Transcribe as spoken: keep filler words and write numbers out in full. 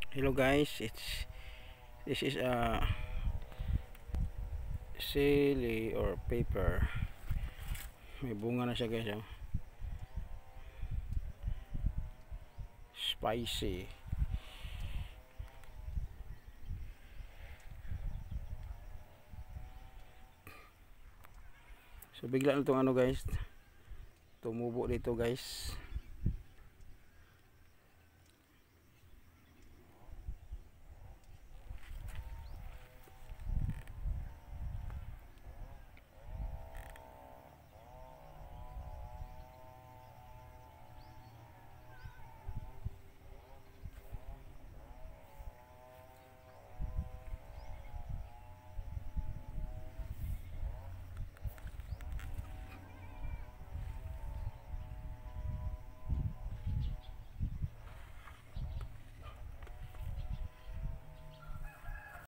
Hello guys, it's this is a chili or paper. May bunga na siya guys, oh. Spicy. So bigla na itong ano guys, tumubo dito guys.